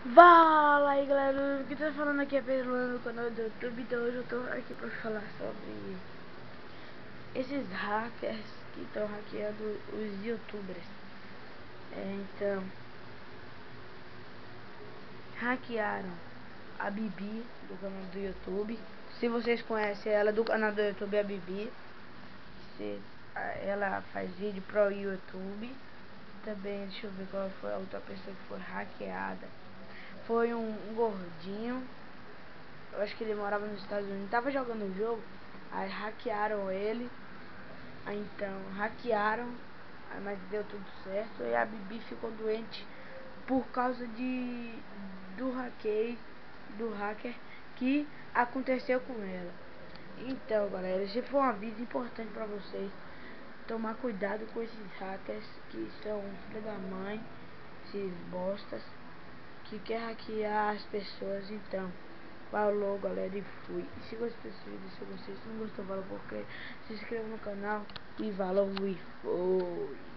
Fala aí galera, o que tá falando aqui é Pedro no canal do YouTube. Então hoje eu tô aqui pra falar sobre esses hackers que estão hackeando os youtubers. Então, hackearam a Bibi do canal do YouTube. Se vocês conhecem ela do canal do YouTube, a Bibi, ela faz vídeo pro YouTube. Também, deixa eu ver qual foi a outra pessoa que foi hackeada. Foi um gordinho, eu acho que ele morava nos Estados Unidos, tava jogando o jogo, aí hackearam ele, aí então hackearam, mas deu tudo certo, e a Bibi ficou doente por causa do hacker que aconteceu com ela. Então galera, esse foi um aviso importante pra vocês, tomar cuidado com esses hackers que são filha da mãe, esses bostas que quer hackear as pessoas. Então, falou galera e fui. E se gostou desse vídeo, se você não gostou, falou porque se inscreva no canal e falou e foi.